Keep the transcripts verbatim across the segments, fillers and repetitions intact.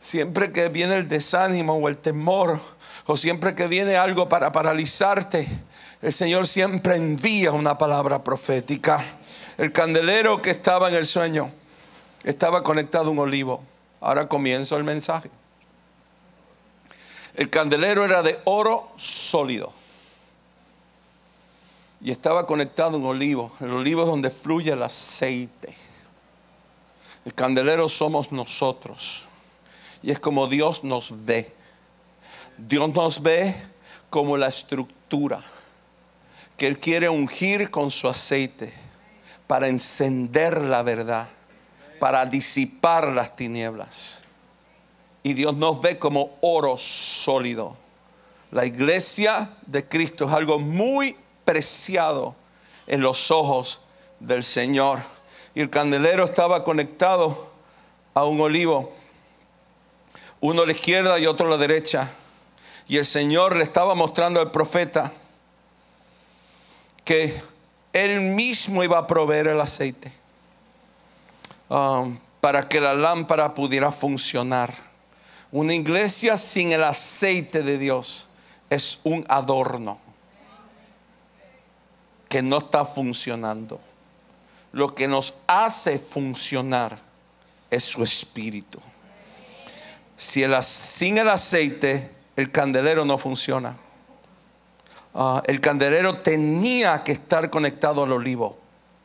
Siempre que viene el desánimo o el temor, o siempre que viene algo para paralizarte, el Señor siempre envía una palabra profética. El candelero que estaba en el sueño estaba conectado a un olivo. Ahora comienzo el mensaje. El candelero era de oro sólido y estaba conectado a un olivo. El olivo es donde fluye el aceite. El candelero somos nosotros. Y es como Dios nos ve. Dios nos ve como la estructura que Él quiere ungir con su aceite para encender la verdad, para disipar las tinieblas. Y Dios nos ve como oro sólido. La iglesia de Cristo es algo muy preciado en los ojos del Señor. Y el candelero estaba conectado a un olivo, uno a la izquierda y otro a la derecha. Y el Señor le estaba mostrando al profeta que Él mismo iba a proveer el aceite um, para que la lámpara pudiera funcionar. Una iglesia sin el aceite de Dios es un adorno que no está funcionando. Lo que nos hace funcionar es su espíritu. Si el, sin el aceite, el candelero no funciona. Uh, el candelero tenía que estar conectado al olivo.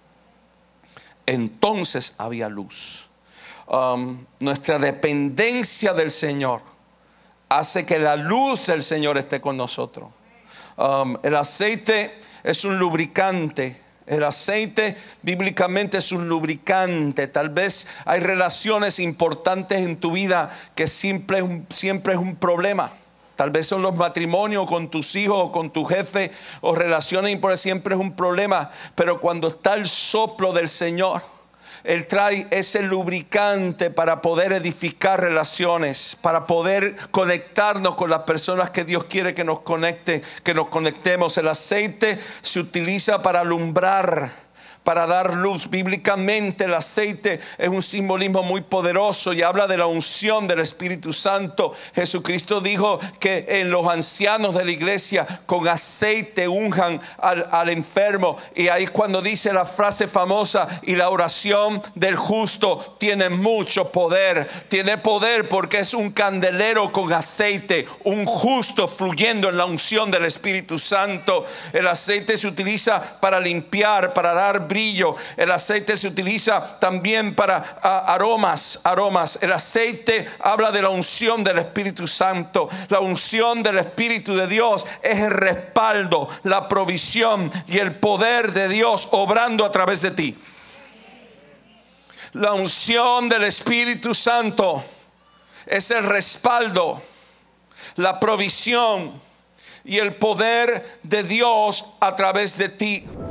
Entonces había luz. Um, nuestra dependencia del Señor hace que la luz del Señor esté con nosotros. Um, el aceite es un lubricante. El aceite bíblicamente es un lubricante. Tal vez hay relaciones importantes en tu vida que siempre es un, siempre es un problema. Tal vez son los matrimonios con tus hijos o con tu jefe, o relaciones importantes, siempre es un problema. Pero cuando está el soplo del Señor, Él trae ese lubricante para poder edificar relaciones, para poder conectarnos con las personas que Dios quiere que nos conecte, que nos conectemos. El aceite se utiliza para alumbrar, para dar luz. Bíblicamente el aceite es un simbolismo muy poderoso y habla de la unción del Espíritu Santo. Jesucristo dijo que en los ancianos de la iglesia con aceite unjan al, al enfermo. Y ahí es cuando dice la frase famosa: y la oración del justo tiene mucho poder. Tiene poder porque es un candelero con aceite, un justo fluyendo en la unción del Espíritu Santo. El aceite se utiliza para limpiar, para dar brillo. El aceite se utiliza también para uh, aromas, aromas. El aceite habla de la unción del Espíritu Santo. La unción del Espíritu de Dios es el respaldo, la provisión y el poder de Dios obrando a través de ti. La unción del Espíritu Santo es el respaldo, la provisión y el poder de Dios a través de ti.